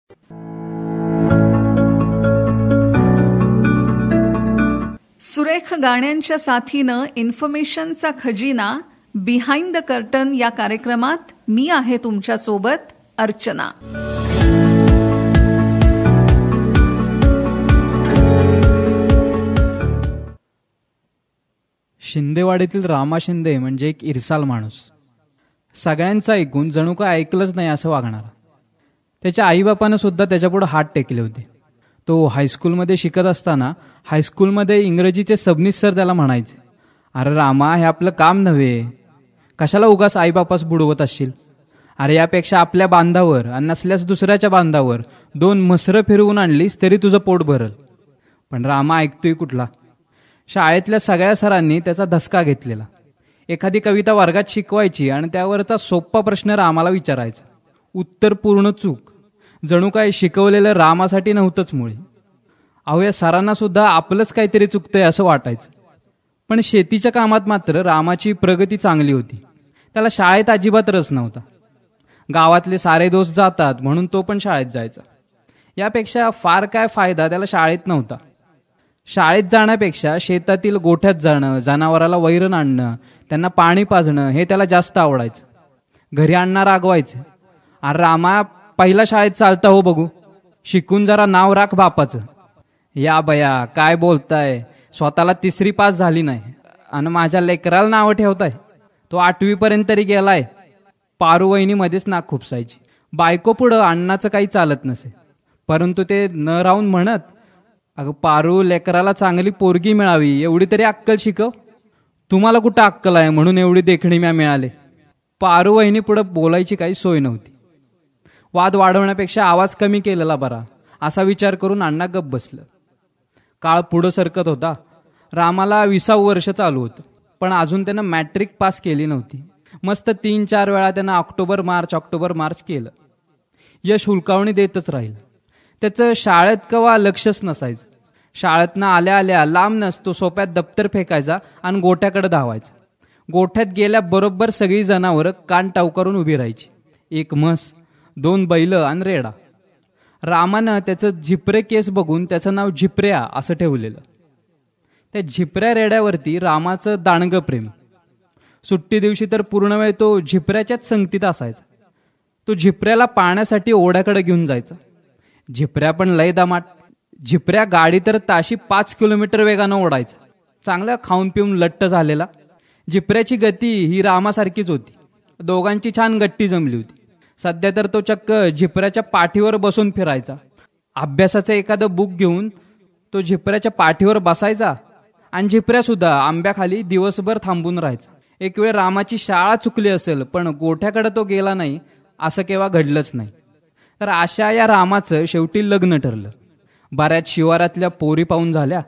सुरेख गाण्यांच्या साथीनं इन्फॉर्मेशनचा खजिना बिहाइंड द कर्टन या कार्यक्रमात मी आहे तुमच्या सोबत अर्चना. शिंदेवाडीतील रामा शिंदे म्हणजे एक इरसाल माणूस. सगळ्यांचं ऐकून जणू काय ऐकलंच नाही असं वागणार. त्याच्या आईबापानं सुद्धा त्याच्यापुढे हात टेकले होते. तो हायस्कूलमध्ये शिकत असताना हायस्कूलमध्ये इंग्रजीचे सबनीस सर त्याला म्हणायचे, अरे रामा, हे आपलं काम नव्हे, कशाला उगाच आईबापास बुडवत असशील. अरे यापेक्षा आपल्या बांधावर आणि नसल्यास दुसऱ्याच्या बांधावर 2 म्हसरं फिरवून आणलीस तरी तुझं पोट भरल. पण रामा ऐकतोय कुठला. शाळेतल्या सगळ्या सरांनी त्याचा धसका घेतलेला. एखादी कविता वर्गात शिकवायची आणि त्यावरचा सोप्पा प्रश्न रामाला विचारायचा. उत्तर पूर्ण चूक. जणू काय शिकवलेलं रामासाठी नव्हतंच मुळे. अहो, या सरांना सुद्धा आपलंच काहीतरी चुकतंय असं वाटायचं. पण शेतीच्या कामात मात्र रामाची प्रगती चांगली होती. त्याला शाळेत अजिबात रस नव्हता. गावातले सारे दोस्त जातात म्हणून तो पण शाळेत जायचा. यापेक्षा फार काय फायदा त्याला शाळेत नव्हता. शाळेत जाण्यापेक्षा शेतातील गोठ्यात जाणं, जनावराला वैरण आणणं, त्यांना पाणी पाजणं हे त्याला जास्त आवडायचं. घरी अण्णा रागवायचे, अरे रामा, पहिला शाळेत चालता हो बघू, शिकून जरा नाव राख बापाचं. या बया, काय बोलताय, स्वतःला 3री पास झाली नाही आणि माझ्या लेकराला नावं ठेवताय. तो 8वी पर्यंत तरी गेलाय. पारू वहिनीमध्येच नाक खुपसायची. बायको पुढं अण्णाचं काही चालत नसे, परंतु ते न राहून म्हणत, अगं पारू, लेकराला चांगली पोरगी मिळावी एवढी तरी अक्कल शिकव. तुम्हाला कुठं अक्कल आहे म्हणून एवढी देखणी म्या मिळाले. पारू वहिनी पुढे बोलायची काही सोय नव्हती. वाद वाढवण्यापेक्षा आवाज कमी केलेला बरा असा विचार करून अण्णा गप्प बसलं. काळ पुढं सरकत होता. रामाला 20वं वर्ष चालू होतं, पण अजून त्यानं मॅट्रिक पास केली नव्हती. मस्त 3-4 वेळा त्यानं ऑक्टोबर मार्च केलं. यश हुलकावणी देतच राहिलं. त्याचं शाळेत कवा लक्षच नसायचं. शाळेतनं आल्या आल्या लांबनच तो सोप्यात दप्तर फेकायचा आणि गोठ्याकडे धावायचा. गोठ्यात गेल्याबरोबर सगळी जनावरं कान टावकारून उभी राहायची. 1 म्हस, 2 बैल आणि रेडा. रामानं त्याचं झिपरे केस बघून त्याचं नाव झिपऱ्या असं ठेवलेलं. त्या झिपऱ्या रेड्यावरती रामाचं दाणगं प्रेम. सुट्टी दिवशी तर पूर्ण वेळ तो झिपऱ्याच्याच संगतीत असायचा. तो झिपऱ्याला पाण्यासाठी ओढ्याकडे घेऊन जायचा. झिपऱ्या पण लय दामाट. झिपऱ्या गाडी तर ताशी 5 किलोमीटर वेगानं ओढायचा. चांगला खाऊन पिऊन लट्ट झालेला. झिपऱ्याची गती ही रामासारखीच होती. दोघांची छान गट्टी जमली होती. सध्या तर तो चक्क झिपऱ्याच्या पाठीवर बसून फिरायचा. अभ्यासाचं एखादं बुक घेऊन तो झिपऱ्याच्या पाठीवर बसायचा आणि झिपऱ्या सुद्धा आंब्याखाली दिवसभर थांबून राहायचा. एक वेळ रामाची शाळा चुकली असेल, पण गोठ्याकडे तो गेला नाही असं केव्हा घडलंच नाही. तर अशा या रामाचं शेवटी लग्न ठरलं. बऱ्याच शिवारातल्या पोरी पाहून झाल्या,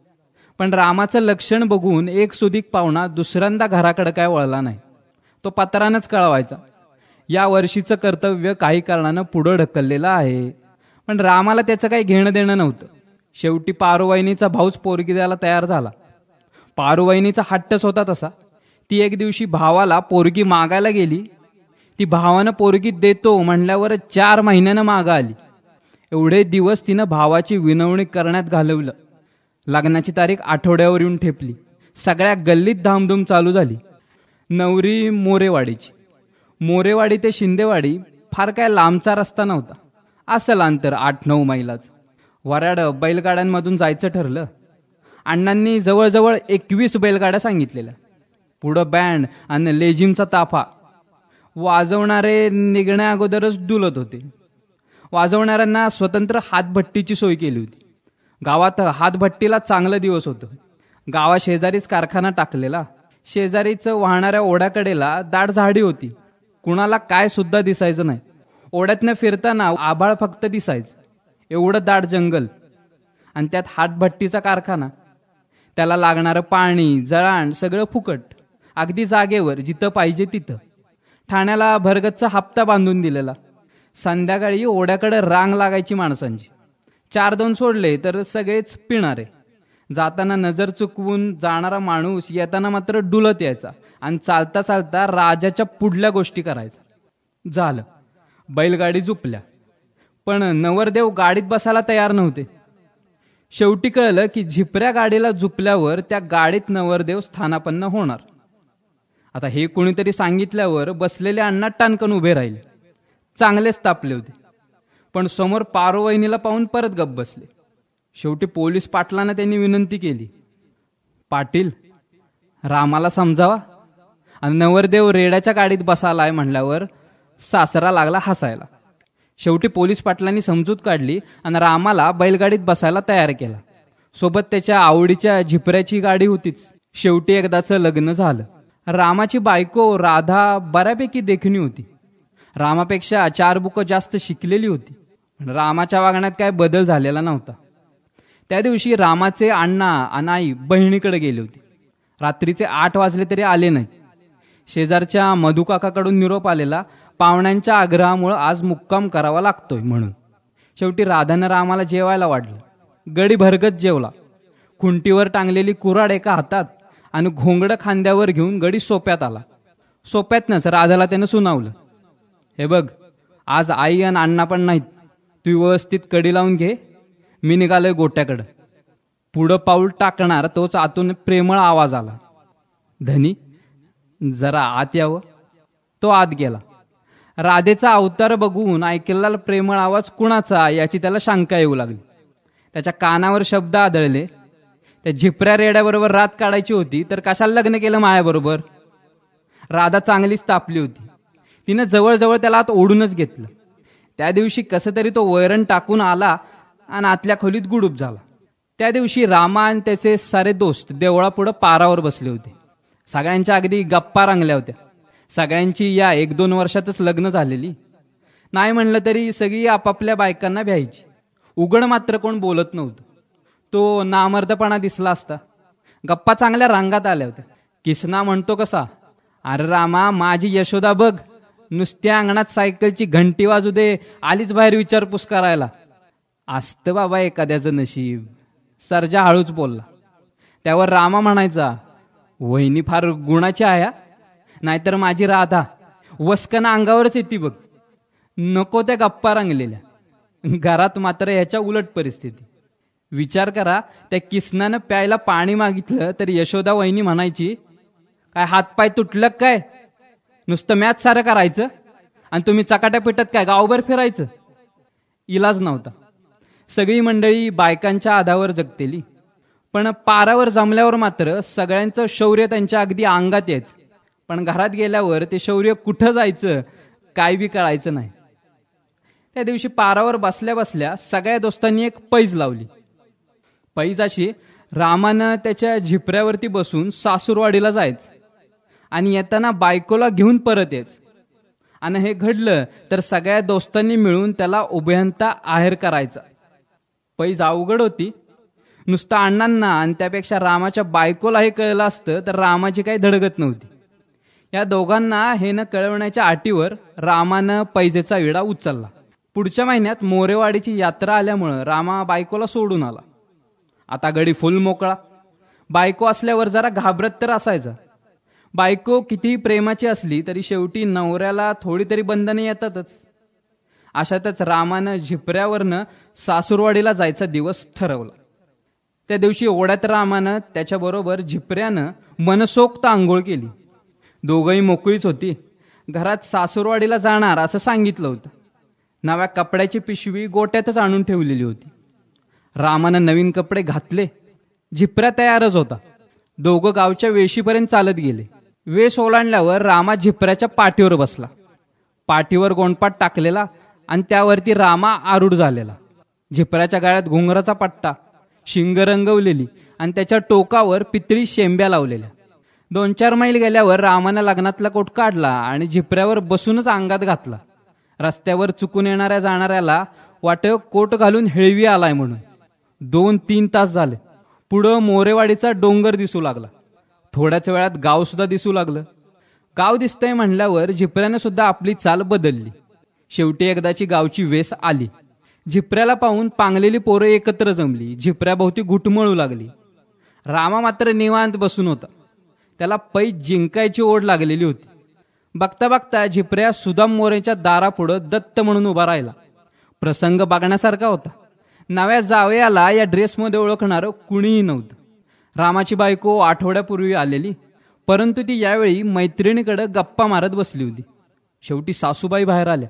पण रामाचं लक्षण बघून एक सुदीक पाहुणा दुसऱ्यांदा घराकडे काय वळला नाही. तो पत्रानंच कळवायचा, या वर्षीचं कर्तव्य काही कारणानं पुढं ढकललेलं आहे. पण रामाला त्याचं काही घेणं देणं नव्हतं. शेवटी पारूवहिनीचा भाऊच पोरगी द्यायला तयार झाला. पारूवहिनीचा हट्टच होता तसा. ती एक दिवशी भावाला पोरगी मागायला गेली. ती भावानं पोरगी देतो म्हणल्यावर 4 महिन्यानं मागं आली. एवढे दिवस तिनं भावाची विनवणी करण्यात घालवलं. लग्नाची तारीख आठवड्यावर येऊन ठेपली. सगळ्या गल्लीत धामधूम चालू झाली. नवरी मोरेवाडीची. मोरेवाडी ते शिंदेवाडी फार काय लांबचा रस्ता नव्हता. असं अंतर 8-9 मैलाचं. वऱ्हाड बैलगाड्यांमधून जायचं ठरलं. अण्णांनी जवळजवळ 21 बैलगाड्या सांगितलेल्या. पुढं बँड आणि लेझिमचा ताफा. वाजवणारे निघण्या अगोदरच डुलत होते. वाजवणाऱ्यांना स्वतंत्र हातभट्टीची सोय केली होती. गावात हातभट्टीला चांगलं दिवस होतं. गावाशेजारीच कारखाना टाकलेला. शेजारीच वाहणाऱ्या ओढ्याकडेला दाट झाडी होती. कुणाला काय सुद्धा दिसायचं नाही. ओढ्यातनं फिरताना आभाळ फक्त दिसायचं. एवढं दाट जंगल आणि त्यात हातभट्टीचा कारखाना. त्याला लागणारं पाणी, जळाण सगळं फुकट. अगदी जागेवर, जिथं पाहिजे तिथं. ठाण्याला भरगतचा हप्ता बांधून दिलेला. संध्याकाळी ओढ्याकडे रांग लागायची माणसांची. 4-2 सोडले तर सगळेच पिणारे. जाताना नजर चुकवून जाणारा माणूस येताना मात्र डुलत यायचा आणि चालता चालता राजाच्या पुढल्या गोष्टी करायचा. झालं, बैलगाडी झुपल्या. पण नवरदेव गाडीत बसायला तयार नव्हते. शेवटी कळलं की झिपऱ्या गाडीला झुपल्यावर त्या गाडीत नवरदेव स्थानापन्न होणार. आता हे कोणीतरी सांगितल्यावर बसलेले अण्णा टाणकन उभे राहिले. चांगलेच तापले होते, पण समोर पारोवहिनीला पाहून परत गप्प बसले. शेवटी पोलीस पाटलांना त्यांनी विनंती केली, पाटील, रामाला समजावा. आणि नवरदेव रेड्याच्या गाडीत बसालाय म्हणल्यावर सासरा लागला हसायला. शेवटी पोलीस पाटलांनी समजूत काढली आणि रामाला बैलगाडीत बसायला तयार केला. सोबत त्याच्या आवडीच्या झिपऱ्याची गाडी होतीच. शेवटी एकदाचं लग्न झालं. रामाची बायको राधा बऱ्यापैकी देखणी होती. रामापेक्षा 4 बुकं जास्त शिकलेली होती. पण रामाच्या वागण्यात काय बदल झालेला नव्हता. त्या दिवशी रामाचे अण्णा आणि आई बहिणीकडे गेले होते. रात्रीचे 8 वाजले तरी आले नाही. शेजारच्या मधुकाकाकडून निरोप आलेला, पाहुण्यांच्या आग्रहामुळे आज मुक्काम करावा लागतोय म्हणून. शेवटी राधानं रामाला जेवायला वाढलं. गडी भरगत जेवला. खुंटीवर टांगलेली कुऱ्हाड एका हातात आणि घोंगडं खांद्यावर घेऊन गडी सोप्यात आला. सोप्यातनंच राधाला त्यानं सुनावलं, हे बघ, आज आई आणि अण्णा पण नाहीत. तू व्यवस्थित कडी लावून घे. मी निघालोय गोट्याकडं. पुढं पाऊल टाकणार तोच आतून प्रेमळ आवाज आला, धनी, जरा आत यावं. तो आत गेला. राधेचा अवतार बघून ऐकलेला प्रेमळ आवाज कुणाचा याची त्याला शंका येऊ लागली. त्याच्या कानावर शब्द आदळले, त्या झिपऱ्या रेड्याबरोबर रात काढायची होती तर कशाला लग्न केलं मायाबरोबर. राधा चांगलीच तापली होती. तिनं जवळजवळ त्याला आत ओढूनच घेतलं. त्या दिवशी कसं तरी तो वैरण टाकून आला आणि आतल्या खोलीत गुडूप झाला. त्या दिवशी रामा आणि त्याचे सारे दोस्त देवळापुढं पारावर बसले होते. सगळ्यांच्या अगदी गप्पा रंगल्या होत्या. सगळ्यांची या 1-2 वर्षातच लग्न झालेली. नाही म्हणलं तरी सगळी आपापल्या बायकांना भ्यायची. उघड मात्र कोण बोलत नव्हतं. तो नामर्दपणा दिसला असता. गप्पा चांगल्या रंगात आल्या होत्या. किसना म्हणतो कसा, अरे रामा, माझी यशोदा बघ, नुसत्या अंगणात सायकलची घंटी वाजू दे, आलीच बाहेर विचारपूस करायला. असतं बाबा एखाद्याचं नशीब. सर्जा हळूच बोलला. त्यावर रामा म्हणायचा, वहिनी फार गुणाची आहे, नाहीतर माझी राधा वस्कना अंगावरच येते बघ. नको त्या गप्पा रंगलेल्या. घरात मात्र याच्या उलट परिस्थिती. विचार करा, त्या किसनानं प्यायला पाणी मागितलं तर यशोदा वहिनी म्हणायची, काय हातपाय तुटलं काय, नुसतं मॅच सारं करायचं आणि तुम्ही चकाट्या पिठात काय गावभर फिरायचं. इलाज नव्हता. सगळी मंडळी बायकांच्या आधावर जगतेली. पण पारावर जमल्यावर मात्र सगळ्यांचं शौर्य त्यांच्या अगदी अंगात यायचं. पण घरात गेल्यावर ते शौर्य कुठं जायचं काय बी कळायचं नाही. त्या दिवशी पारावर बसल्या बसल्या सगळ्या दोस्तांनी एक पैज लावली. पैज अशी, रामानं त्याच्या झिपऱ्यावरती बसून सासूरवाडीला जायचं आणि येताना बायकोला घेऊन परत यायचं. आणि हे घडलं तर सगळ्या दोस्तांनी मिळून त्याला उभयंता आहेर करायचा. पैज अवघड होती. नुसतं अण्णांना आणि त्यापेक्षा रामाच्या बायकोला हे कळलं असतं तर रामाची काही धडगत नव्हती. या दोघांना हे न कळवण्याच्या आटीवर रामानं पैजेचा विडा उचलला. पुढच्या महिन्यात मोरेवाडीची यात्रा आल्यामुळं रामा बायकोला सोडून आला. आता गडी फुल मोकळा. बायको असल्यावर जरा घाबरत तर असायचा. बायको कितीही प्रेमाची असली तरी शेवटी नवऱ्याला थोडी तरी बंधने येतातच. अशातच रामानं झिपऱ्यावरनं सासूरवाडीला जायचा दिवस ठरवला. त्या दिवशी ओढ्यात रामानं त्याच्याबरोबर झिपऱ्यानं मनसोक्त आंघोळ केली. दोघंही मोकळीच होती. घरात सासूरवाडीला जाणार असं सांगितलं होतं. नव्या कपड्याची पिशवी गोट्यातच आणून ठेवलेली होती. रामानं नवीन कपडे घातले. झिपऱ्या तयारच होता. दोघं गावच्या वेशीपर्यंत चालत गेले. वेश ओलांडल्यावर रामा झिपऱ्याच्या पाठीवर बसला. पाठीवर गोंडपाट टाकलेला आणि त्यावरती रामा आरूढ झालेला. झिपऱ्याच्या गळ्यात घुंगराचा पट्टा, शिंग रंगवलेली आणि त्याच्या टोकावर पितळी शेंब्या लावलेल्या. 2-4 मैल गेल्यावर रामानं लग्नातला कोट काढला आणि झिपऱ्यावर बसूनच अंगात घातला. रस्त्यावर चुकून येणाऱ्या जाणाऱ्याला वाटलं कोट घालून हेळवी आलाय म्हणून. 2-3 तास झाले. पुढं मोरेवाडीचा डोंगर दिसू लागला. थोड्याच वेळात गाव सुद्धा दिसू लागलं. गाव दिसतंय म्हणल्यावर झिपऱ्यानं सुद्धा आपली चाल बदलली. शेवटी एकदाची गावची वेस आली. झिपऱ्याला पाहून पांगलेली पोरं एकत्र जमली. झिपऱ्याभोवती घुटमळू लागली. रामा मात्र निवांत बसून होता. त्याला पैज जिंकायची ओढ लागलेली होती. बघता बघता झिपऱ्या सुदाम मोरेच्या दारापुढं दत्त म्हणून उभा राहिला. प्रसंग बघण्यासारखा होता. नव्या जावयाला या ड्रेसमध्ये ओळखणारं कुणीही नव्हतं. रामाची बायको आठवड्यापूर्वी आलेली, परंतु ती यावेळी मैत्रिणीकडे गप्पा मारत बसली होती. शेवटी सासूबाई बाहेर आल्या.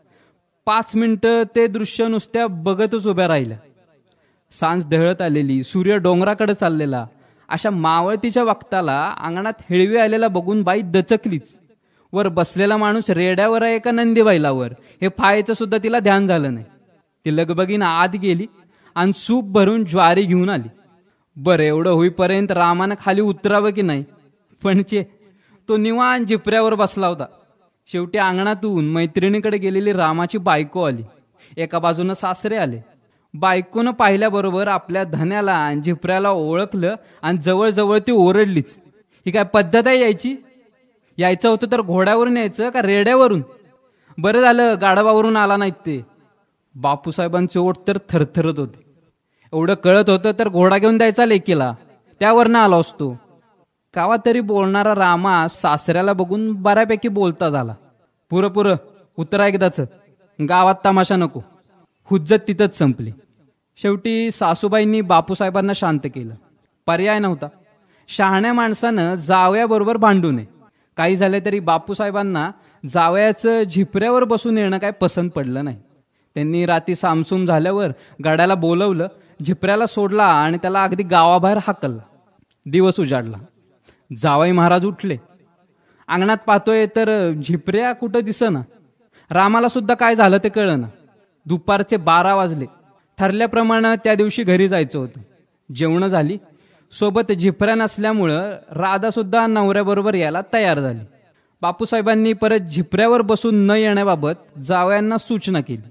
5 मिनिटं ते दृश्य नुसत्या बघतच उभ्या राहिल्या. सांज ढळत आलेली, सूर्य डोंगराकडे चाललेला, अशा मावळतीच्या वक्ताला अंगणात हेळवी आलेला बघून बाई दचकलीच. वर बसलेला माणूस रेड्यावर आहे का नंदीबाईलावर हे पाहायचं सुद्धा तिला ध्यान झालं नाही. ती लगबगीनं आत गेली आणि सूप भरून ज्वारी घेऊन आली. बरं, एवढं होईपर्यंत रामानं खाली उतरावं की नाही, पण तो निवांत झिपऱ्यावर बसला होता. शेवटी अंगणातून मैत्रिणीकडे गेलेली रामाची बायको आली. एका बाजूनं सासरे आले. बायकोनं पाहिल्याबरोबर आपल्या धन्याला आणि झिपऱ्याला ओळखलं आणि जवळजवळ ती ओरडलीच. ही काय पद्धत आहे यायची? यायचं होतं तर घोड्यावरून यायचं का रेड्यावरून? बरं झालं गाढवावरून आला नाहीत ते. बापूसाहेबांचे ओठ तर थरथरत होते. एवढं कळत होतं तर घोडा घेऊन द्यायचा लेकीला, त्यावरनं आला असतो. कावा तरी बोलणारा रामा सासऱ्याला बघून बऱ्यापैकी बोलता झाला. पुरं उतरा एकदाच, गावात तमाशा नको. हुज्जत तिथंच संपली. शेवटी सासूबाईंनी बापूसाहेबांना शांत केलं. पर्याय नव्हता. शहाण्या माणसानं जावयाबरोबर भांडू नये. काही झाले तरी बापूसाहेबांना जावयाचं झिपऱ्यावर बसून येणं काय पसंत पडलं नाही. त्यांनी रात्री सामसूम झाल्यावर गाड्याला बोलवलं, झिपऱ्याला सोडला आणि त्याला अगदी गावाबाहेर हाकलला. दिवस उजाडला. जावई महाराज उठले. अंगणात पाहतोय तर झिपऱ्या कुठं दिसेना. रामाला सुद्धा काय झालं ते कळना. दुपारचे 12 वाजले. ठरल्याप्रमाणे त्या दिवशी घरी जायचं होतं. जेवणं झाली. सोबत झिपऱ्या नसल्यामुळं राधा सुद्धा नवऱ्याबरोबर यायला तयार झाली. बापूसाहेबांनी परत झिपऱ्यावर बसून न येण्याबाबत जावयांना सूचना केली.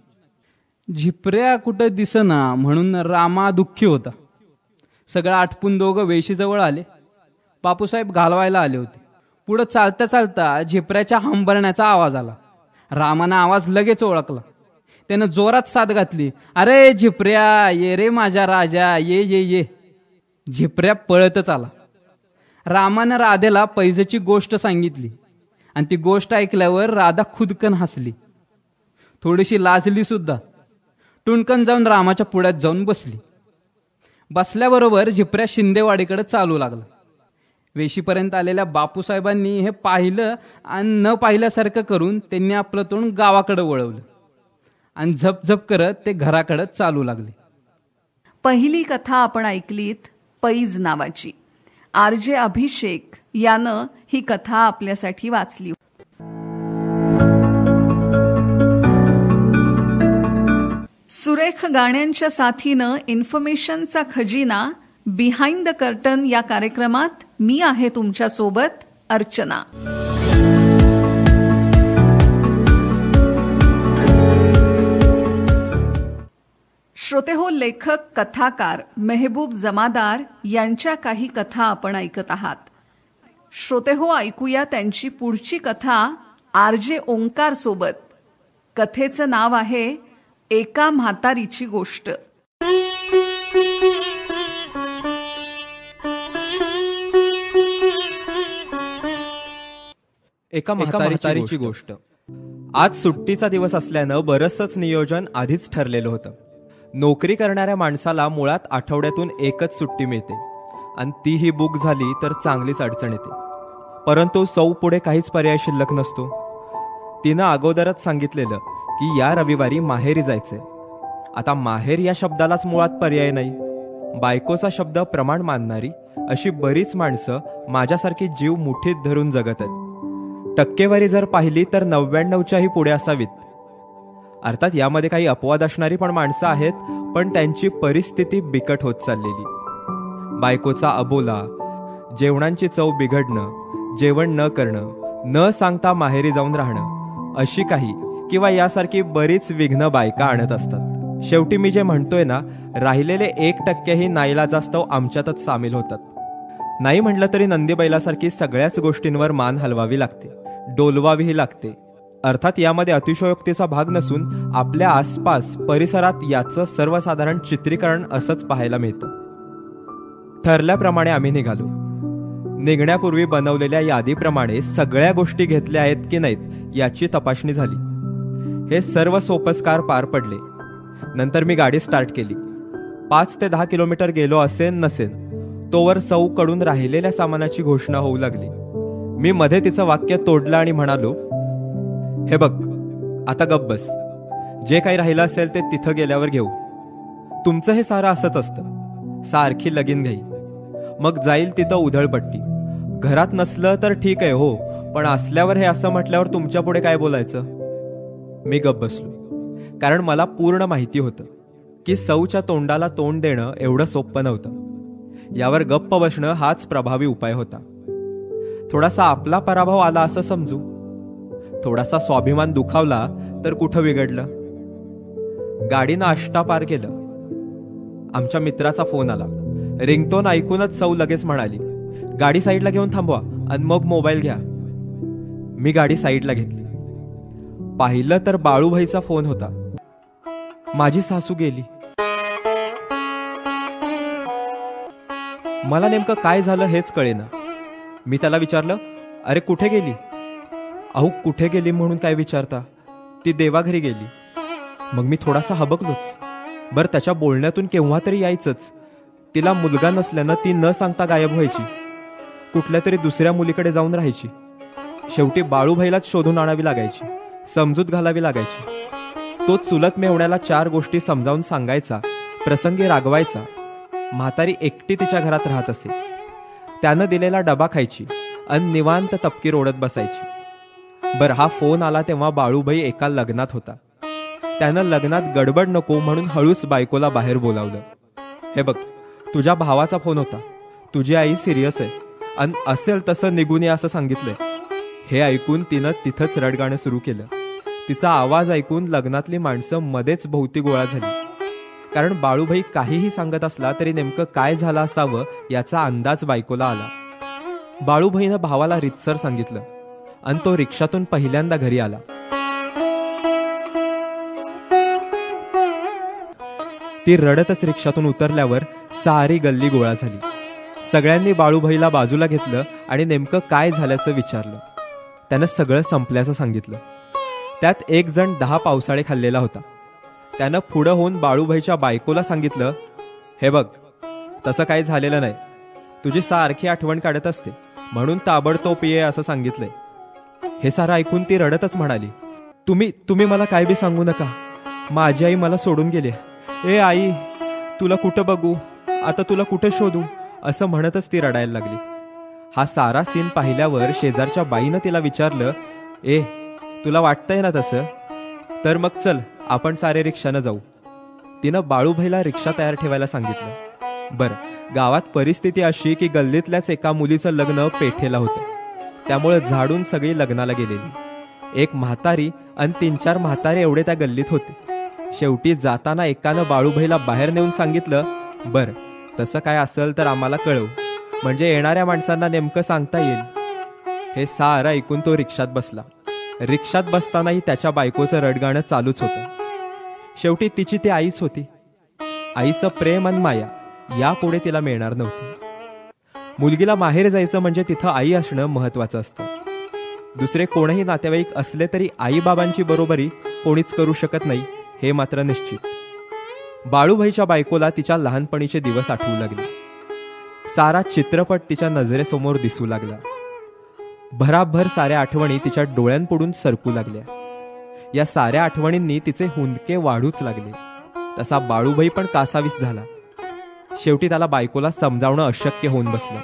झिपऱ्या कुठं दिसना म्हणून रामा दुःखी होता. सगळं आटपून दोघं वेशीजवळ आले. बापूसाहेब घालवायला आले होते. पुढं चालता चालता झिपऱ्याच्या हंबरण्याचा आवाज आला. रामानं आवाज लगेच ओळखला. त्यानं जोरात साद घातली, अरे झिपऱ्या, ये रे माझ्या राजा, ये ये ये. झिपऱ्या पळतच आला. रामानं राधेला पैजेची गोष्ट सांगितली आणि ती गोष्ट ऐकल्यावर राधा खुदकन हसली. थोडीशी लाजली सुद्धा. टुणकन जाऊन रामाच्या पुढ्यात जाऊन बसली. बसल्याबरोबर झिपऱ्या शिंदेवाडीकडे चालू लागला. वेशीपर्यंत आलेल्या बापूसाहेबांनी हे पाहिलं आणि न पाहिल्यासारखं करून त्यांनी आपलं तोंड गावाकडे वळवलं आणि झपझप करत ते घराकडे चालू लागले. पहिली कथा आपण ऐकलीत पैज नावाची. RJ अभिषेक यानं ही कथा आपल्यासाठी वाचली. सुरेख गाण्यांच्या साथीनं इन्फॉर्मेशनचा खजिना बिहाइंड द कर्टन या कार्यक्रमात मी आहे तुमच्या सोबत अर्चना. श्रोतेहो, लेखक कथाकार मेहबूब जमादार यांच्या काही कथा आपण ऐकत आहात. श्रोतेहो, ऐकूया त्यांची पुढची कथा RJ ओंकार सोबत. कथेचं नाव आहे एका म्हातारीची गोष्ट. एका म्हातारीची गोष्ट. आज सुट्टीचा दिवस असल्यानं बरंचसंच नियोजन आधीच ठरलेलं होतं. नोकरी करणाऱ्या माणसाला मुळात आठवड्यातून एकच सुट्टी मिळते आणि तीही बुक झाली तर चांगलीच अडचण येते. परंतु सौ पुढे काहीच पर्याय शिल्लक नसतो. तिनं अगोदरच सांगितलेलं की या रविवारी माहेरी जायचंय. आता माहेर या शब्दालाच मुळात पर्याय नाही. बायकोचा शब्द प्रमाण मानणारी अशी बरीच माणसं माझ्यासारखी जीव मुठीत धरून जगत आहेत. टक्केवारी जर पाहिली तर 99च्याही पुढे असावीत. अर्थात यामध्ये काही अपवाद असणारी पण माणसं आहेत, पण त्यांची परिस्थिती बिकट होत चाललेली. बायकोचा अबोला, जेवणांची चव बिघडणं, जेवण न करणं, न सांगता माहेरी जाऊन राहणं, अशी काही किंवा यासारखी बरीच विघ्न बायका आणत असतात. शेवटी मी जे म्हणतोय ना, राहिलेले 1% नाईलाजास्तव आमच्यातच सामील होतात. नाही म्हटलं तरी नंदीबैलासारखी सगळ्याच गोष्टींवर मान हलवावी लागते, डोलवावीही लागते. अर्थात यामध्ये अतिशयोक्तीचा भाग नसून आपल्या आसपास परिसरात याचं सर्वसाधारण चित्रीकरण असंच पाहायला मिळतं. ठरल्याप्रमाणे आम्ही निघालो. निघण्यापूर्वी बनवलेल्या यादीप्रमाणे सगळ्या गोष्टी घेतल्या आहेत की नाहीत याची तपासणी झाली. हे सर्व सोपस्कार पार पडले. नंतर मी गाडी स्टार्ट केली. 5 ते 10 किलोमीटर गेलो असेल नसेल तोवर सौ कडून राहिलेल्या सामानाची घोषणा होऊ लागली. मी मध्ये तिचं वाक्य तोडलं आणि म्हणालो, हे बघ, आता गप्प बस. जे काही राहिलं असेल ते तिथं गेल्यावर घेऊ. तुमचं हे सारं असंच असतं, सारखी लगीन घाई. मग जाईल तिथं उधळपट्टी. घरात नसलं तर ठीक आहे हो, पण असल्यावर हे असं म्हटल्यावर तुमच्या पुढे काय बोलायचं. मी गप्प बसलो, कारण मला पूर्ण माहिती होतं की सौच्या तोंडाला तोंड देणं एवढं सोपं नव्हतं. यावर गप्प बसणं हाच प्रभावी उपाय होता. थोडासा आपला पराभव आला असं समजू, थोडासा स्वाभिमान दुखावला तर कुठं बिघडलं. गाडीनं आष्टा पार केलं. आमच्या मित्राचा फोन आला. रिंगटोन ऐकूनच सौ लगेच म्हणाली, गाडी साईडला घेऊन थांबवा आणि मग मोबाईल घ्या. मी गाडी साईडला घेतली. पाहिलं तर बाळूभाईचा फोन होता. माझी सासू गेली. मला नेमकं काय झालं हेच कळेना. मी त्याला विचारलं, अरे कुठे गेली. अहो कुठे गेली म्हणून काय विचारता, ती देवाघरी गेली. मग मी थोडासा हबकलोच. बरं, त्याच्या बोलण्यातून केव्हा तरी यायचंच. तिला मुलगा नसल्यानं ती न सांगता गायब व्हायची, कुठल्या तरी दुसऱ्या मुलीकडे जाऊन राहायची. शेवटी बाळूभाईलाच शोधून आणावी लागायची, समजूत घालावी लागायची. तो चुलत मेवण्याला 4 गोष्टी समजावून सांगायचा, प्रसंगी रागवायचा. म्हातारी एकटी तिच्या घरात राहत असे. त्यानं दिलेला डबा खायची आणि निवांत तपकीर ओढत बसायची. बरं, हा फोन आला तेव्हा बाळूभाई एका लग्नात होता. त्यानं लग्नात गडबड नको म्हणून हळूच बायकोला बाहेर बोलावलं. हे बघ, तुझ्या भावाचा फोन होता. तुझी आई सिरियस आहे आणि असेल तसं निघून या असं सांगितलंय. हे ऐकून तिनं तिथंच रडगाणं सुरू केलं. तिचा आवाज ऐकून लग्नातली माणसं मध्येच भोवती गोळा झाली. कारण बाळूभाई काहीही सांगत असला तरी नेमकं काय झालं असावं याचा अंदाज बायकोला आला. बाळूभाईनं भावाला रितसर सांगितलं आणि तो रिक्षातून पहिल्यांदा घरी आला. ती रडतच रिक्षातून उतरल्यावर सारी गल्ली गोळा झाली. सगळ्यांनी बाळूभाईला बाजूला घेतलं आणि नेमकं काय झाल्याचं विचारलं. त्यानं सगळं संपल्याचं सांगितलं. त्यात एक जण 10 पावसाळे खाल्लेला होता. त्यानं पुढं होऊन बाळूभाईच्या बायकोला सांगितलं, हे बघ, तसं काही झालेलं नाही. तुझी सारखी आठवण काढत असते म्हणून ताबडतोब ये असं सांगितलंय. हे सारं ऐकून ती रडतच म्हणाली, तुम्ही मला काय बी सांगू नका. माझी आई मला सोडून गेली. ए आई, तुला कुठं बघू, आता तुला कुठं शोधू असं म्हणतच ती रडायला लागली. हा सारा सीन पाहिल्यावर शेजारच्या बाईनं तिला विचारलं, ए तुला वाटतंय ना तसं, तर मग चल आपण सारे रिक्षानं जाऊ. तिनं बाळूभाईला रिक्षा तयार ठेवायला सांगितलं. बरं, गावात परिस्थिती अशी की गल्लीतल्याच एका मुलीचं लग्न पेठेला होतं. त्यामुळे झाडून सगळी लग्नाला गेलेली. एक म्हातारी आणि 3-4 म्हातारे एवढे त्या गल्लीत होते. शेवटी जाताना एकानं बाळूभाईला बाहेर नेऊन सांगितलं, बरं तसं काय असेल तर आम्हाला कळव, म्हणजे येणाऱ्या माणसांना नेमकं सांगता येईल. हे सारं ऐकून तो रिक्षात बसला. रिक्षात बसतानाही त्याच्या बायकोचं रडगाणं चालूच होतं. शेवटी तिची ती आईच होती. आईचं प्रेम आणि माया यापुढे तिला मिळणार नव्हती. मुलगीला माहेर जायचं म्हणजे तिथं आई असणं महत्वाचं असतं. दुसरे कोणीही नातेवाईक असले तरी आईबाबांची बरोबरी कोणीच करू शकत नाही हे मात्र निश्चित. बाळूभाईच्या बायकोला तिच्या लहानपणीचे दिवस आठवू लागले. सारा चित्रपट तिच्या नजरेसमोर दिसू लागला. भराभर साऱ्या आठवणी तिच्या डोळ्यांपुढून सरकू लागल्या. या साऱ्या आठवणींनी तिचे हुंदके वाढूच लागले. तसा बाळूभाई पण कासावीस झाला. शेवटी त्याला बायकोला समजावणं अशक्य होऊन बसलं.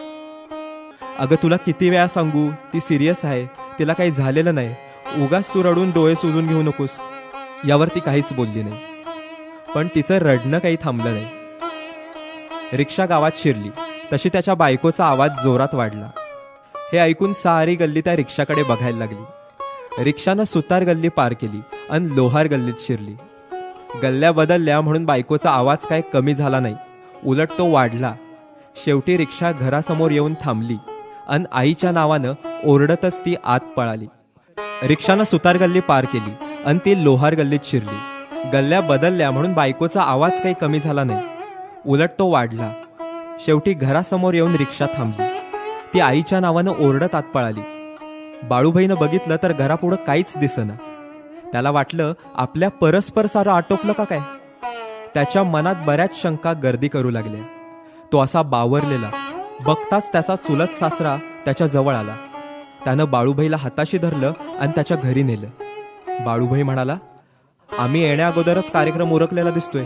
अगं तुला किती वेळा सांगू, ती सिरियस आहे, तिला काही झालेलं नाही, उगाच तू रडून डोळे सुजून घेऊ नकोस. यावर ती काहीच बोलली नाही. पण तिचं रडणं काही थांबलं नाही. रिक्षा गावात शिरली तशी त्याच्या बायकोचा आवाज जोरात वाढला. हे ऐकून सारी गल्ली त्या रिक्षाकडे बघायला लागली. रिक्षानं सुतार गल्ली पार केली आणि लोहार गल्लीत शिरली. गल्ल्या बदलल्या म्हणून बायकोचा आवाज काय कमी झाला नाही, उलट तो वाढला. शेवटी रिक्षा घरासमोर येऊन थांबली आणि आईच्या नावानं ओरडतच ती आत पळाली. रिक्षानं सुतार गल्ली पार केली आणि ती लोहार गल्लीत शिरली. गल्ल्या बदलल्या म्हणून बायकोचा आवाज काही कमी झाला नाही, उलट तो वाढला. शेवटी घरासमोर येऊन रिक्षा थांबली. ती आईच्या नावानं ओरडत आत पळाली. बाळूभाईनं बघितलं तर घरापुढं काहीच दिसेना. त्याला वाटलं आपल्या परस्पर सारं आटोपलं का काय. त्याच्या मनात बऱ्याच शंका गर्दी करू लागल्या. तो असा बावरलेला. बघताच त्याचा चुलत सासरा त्याच्या जवळ आला. त्यानं बाळूभाईला हाताशी धरलं आणि त्याच्या घरी नेलं. बाळूभाई म्हणाला, आम्ही येण्या अगोदरच कार्यक्रम उरकलेला दिसतोय.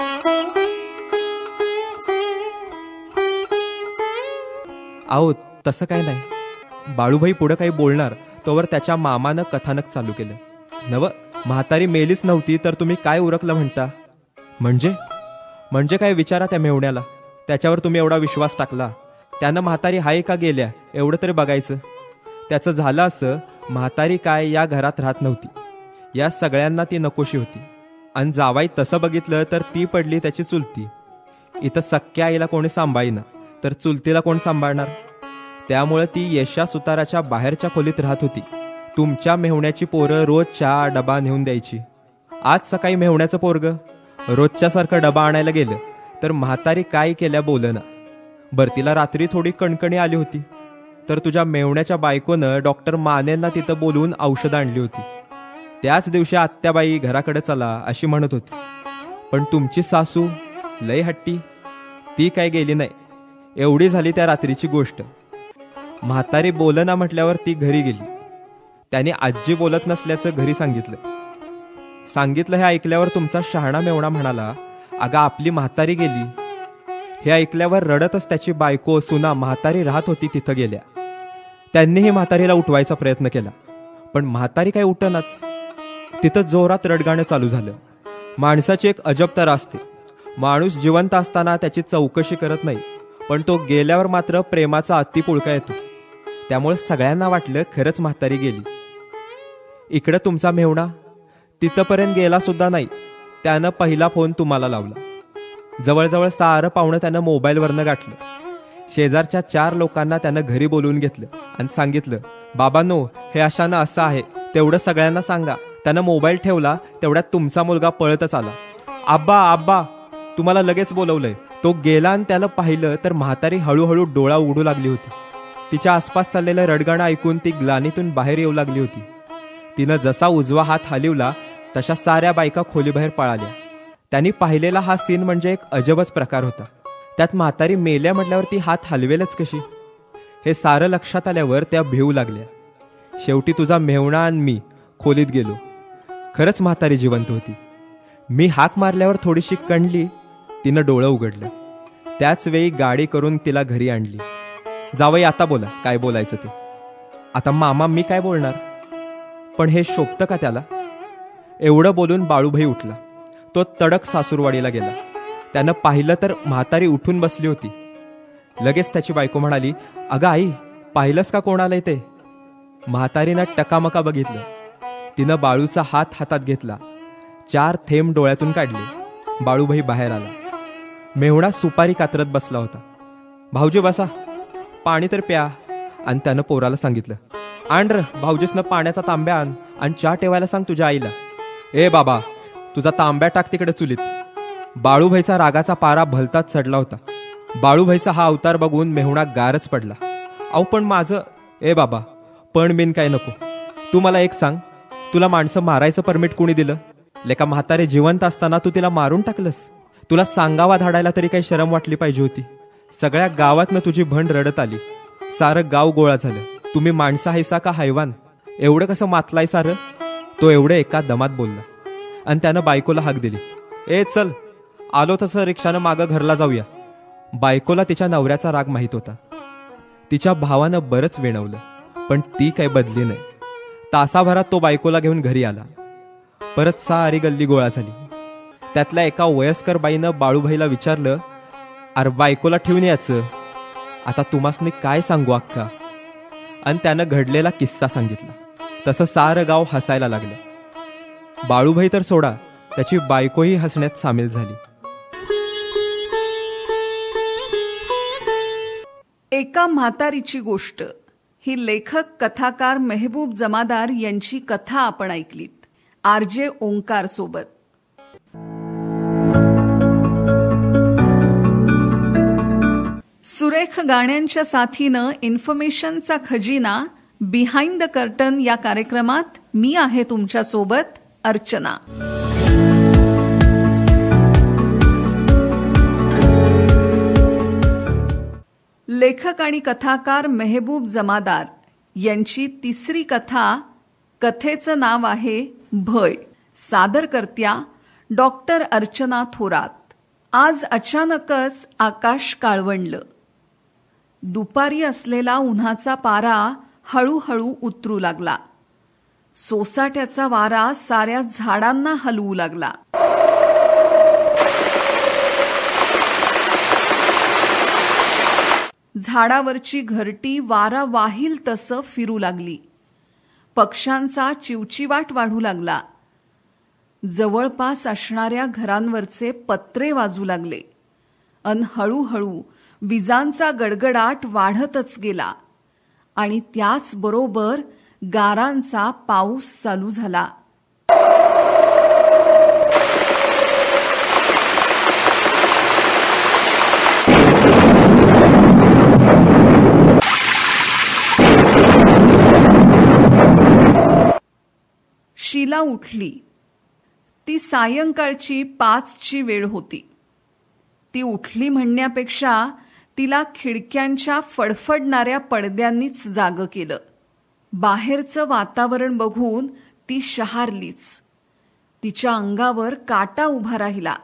आहो तसं काय नाही. बाळूभाई पुढं काही बोलणार तोवर त्याच्या मामानं कथानक चालू केलं. नव, म्हातारी मेलीच नव्हती तर तुम्ही काय उरकलं म्हणता. म्हणजे काय विचारा त्या मेवण्याला. त्याच्यावर तुम्ही एवढा विश्वास टाकला. त्यानं म्हातारी हाय का गेल्या एवढं तरी बघायचं. त्याचं झालं असं, म्हातारी काय या घरात राहत नव्हती. या सगळ्यांना ती नकोशी होती. आणि जावाई तसं बघितलं तर ती पडली त्याची चुलती. इथं सख्या आईला कोणी सांभाळीना तर चुलतीला कोण सांभाळणार. त्यामुळे ती येशा सुताराच्या बाहेरच्या खोलीत राहत होती. तुमच्या मेहुण्याची पोरं रोज चहा डबा नेऊन द्यायची. आज सकाळी मेहुण्याचं पोरग रोजच्यासारखं डबा आणायला गेलं तर म्हातारी काय केल्या बोलना. बरं, तिला रात्री थोडी कणकणी आली होती तर तुझ्या मेहुण्याच्या बायकोनं डॉक्टर मानेंना तिथं बोलवून औषधं आणली होती. त्याच दिवशी आत्याबाई घराकडे चला अशी म्हणत होती. पण तुमची सासू लय हट्टी. ती काय गेली नाही. एवढी झाली त्या रात्रीची गोष्ट. म्हातारी बोलना म्हटल्यावर ती घरी गेली. त्याने आजी बोलत नसल्याचं घरी सांगितलं हे ऐकल्यावर तुमचा शहाणा मेवणा म्हणाला, अगं आपली म्हातारी गेली. हे ऐकल्यावर रडतच त्याची बायको सुना म्हातारी राहत होती तिथं गेल्या. त्यांनीही म्हातारीला उठवायचा प्रयत्न केला पण म्हातारी काय उठनाच. तिथं जोरात रडगाणं चालू झालं. माणसाची एक अजब तरा असते. माणूस जिवंत असताना त्याची चौकशी करत नाही पण तो गेल्यावर मात्र प्रेमाचा अतिपुळका येतो. त्यामुळे सगळ्यांना वाटलं खरंच म्हातारी गेली. इकडं तुमचा मेहुणा तिथंपर्यंत गेला सुद्धा नाही. त्यानं पहिला फोन तुम्हाला लावला. जवळजवळ 6 पाहुणं त्यानं मोबाईलवरनं गाठलं. शेजारच्या 4 लोकांना त्यानं घरी बोलवून घेतलं आणि सांगितलं, बाबांनो हे अशानं असं आहे तेवढं सगळ्यांना सांगा. त्यानं मोबाईल ठेवला तेवढ्यात तुमचा मुलगा पळतच आला. आब्बा तुम्हाला लगेच बोलवलंय. तो गेला आणि त्याला पाहिलं तर म्हातारी हळूहळू डोळा उघडू लागली होती. तिच्या आसपास चाललेलं रडगाणं ऐकून ती ग्लानीतून बाहेर येऊ लागली होती. तिनं जसा उजवा हात हलवला तशा साऱ्या बायका खोलीबाहेर पळाल्या. त्यांनी पाहिलेला हा सीन म्हणजे एक अजबच प्रकार होता. त्यात म्हातारी मेल्या म्हटल्यावर ती हात हलवेलच कशी हे सारं लक्षात आल्यावर त्या भिवू लागल्या. शेवटी तुझा मेहुणा आणि मी खोलीत गेलो. खरंच म्हातारी जिवंत होती. मी हाक मारल्यावर थोडीशी कणली. तिनं डोळं उघडलं. त्याच वेळी गाडी करून तिला घरी आणली. जावई आता बोला काय बोलायचं ते. आता मामा मी काय बोलणार. पण हे शोभतं का त्याला. एवढं बोलून बाळूभाई उठला. तो तडक सासूरवाडीला गेला. त्यानं पाहिलं तर म्हातारी उठून बसली होती. लगेच त्याची बायको म्हणाली, अगं आई पाहिलंस का कोण आलंय ते. म्हातारीनं टकामका बघितलं. तिनं बाळूचा हात हातात घेतला. 4 थेंब डोळ्यातून काढले. बाळूभाई बाहेर आला. मेहुणा सुपारी कातरत बसला होता. भाऊजी बसा, पाणी तर प्या. आणि त्यानं पोराला सांगितलं, आण र भाऊजीसनं पाण्याचा तांब्या आण आणि चहा ठेवायला सांग तुझ्या आईला. ए बाबा तुझा तांब्या टाक तिकडे चुलीत. बाळूभाईचा रागाचा पारा भलताच चढला होता. बाळूभाईचा हा अवतार बघून मेहुणा गारच पडला. अहो पण माझं. ए बाबा पण बिन काय नको. तू मला एक सांग, तुला माणसं मारायचं परमिट कोणी दिलं. लेका म्हातारे जिवंत असताना तू तिला मारून टाकलंस. तुला सांगावा धाडायला तरी काही शरम वाटली पाहिजे होती. सगळ्या गावातनं तुझी भंड रडत आली. सारं गाव गोळा झालं. तुम्ही माणसं हायसा का हैवान. एवढं कसं मातलाय सारं. तो एवढं एका दमात बोलला आणि त्यानं बायकोला हाक दिली. ए चल, आलो तसं रिक्षानं मागं घरला जाऊया. बायकोला तिच्या नवऱ्याचा राग माहीत होता. तिच्या भावानं बरंच वेणवलं पण ती काही बदली नाही. तासाभरात तो बायकोला घेऊन घरी आला. परत सारी गल्ली गोळा झाली. त्यातल्या एका वयस्कर बाईनं बाळूभाईला विचारलं, अरे बायकोला ठेवून याचं. आता तुम्हासनी काय सांगू अक्का. आणि त्यानं घडलेला किस्सा सांगितला. तसं सारं गाव हसायला लागलं. बाळूभाई तर सोडा, त्याची बायकोही हसण्यात सामील झाली. एका म्हातारीची गोष्ट ही लेखक कथाकार मेहबूब जमादार यांची कथा आपण ऐकलीत. RJ ओंकार सोबत. सुरेख गाण्यांच्या साथीनं इन्फॉर्मेशनचा खजिना बिहाइंड द कर्टन या कार्यक्रमात मी आहे तुमच्या सोबत अर्चना. लेखक आणि कथाकार मेहबूब जमादार यांची तिसरी कथा, कथेचं नाव आहे भय. सादरकर्त्या डॉक्टर अर्चना थोरात. आज अचानकच आकाश काळवंडलं. दुपारी असलेला उन्हाचा पारा हळूहळू उतरू लागला. सोसाट्याचा वारा साऱ्या झाडांना हलवू लागला. झाडावरची घरटी वारा वाहील तसं फिरू लागली. पक्ष्यांचा चिवचिवाट वाढू लागला. जवळपास असणाऱ्या घरांवरचे पत्रे वाजू लागले. अन हळूहळू विजांचा गडगडाट वाढतच गेला आणि त्याचबरोबर गारांचा पाऊस चालू झाला. शीला उठली. ती सायंकाळची 5ची वेळ होती. ती उठली म्हणण्यापेक्षा तिला खिडक्यांच्या फडफडणाऱ्या पडद्यांनीच जागं केलं. बाहेरचं वातावरण बघून ती शहारलीच. तिच्या अंगावर काटा उभा राहिला.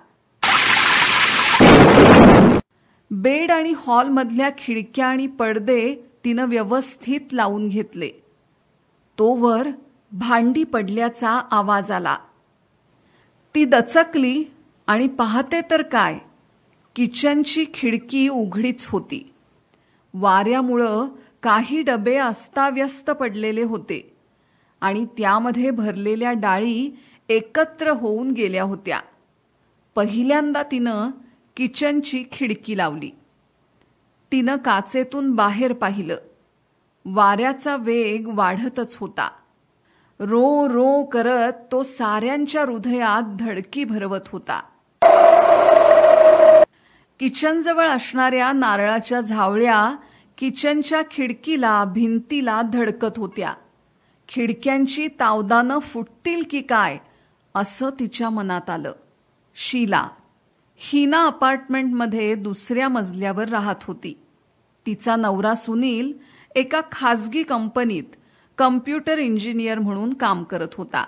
बेड आणि हॉलमधल्या खिडक्या आणि पडदे तिनं व्यवस्थित लावून घेतले. तोवर भांडी पडल्याचा आवाज आला. ती दचकली आणि पाहते तर काय, किचनची खिडकी उघडीच होती. वाऱ्यामुळं काही डबे अस्ताव्यस्त पडलेले होते आणि त्यामध्ये भरलेल्या डाळी एकत्र होऊन गेल्या होत्या. पहिल्यांदा तिनं किचनची खिडकी लावली. तिनं काचेतून बाहेर पाहिलं. वाऱ्याचा वेग वाढतच होता. रो रो करत तो साऱ्यांच्या हृदयात धडकी भरवत होता. किचनजवळ असणाऱ्या नारळाच्या झावळ्या किचनच्या खिडकीला, भिंतीला धडकत होत्या. खिडक्यांची तावदानं फुटतील की काय असं तिच्या मनात आलं. शीला हिना अपार्टमेंटमध्ये 2ऱ्या मजल्यावर राहत होती. तिचा नवरा सुनील एका खाजगी कंपनीत कम्प्युटर इंजिनियर म्हणून काम करत होता.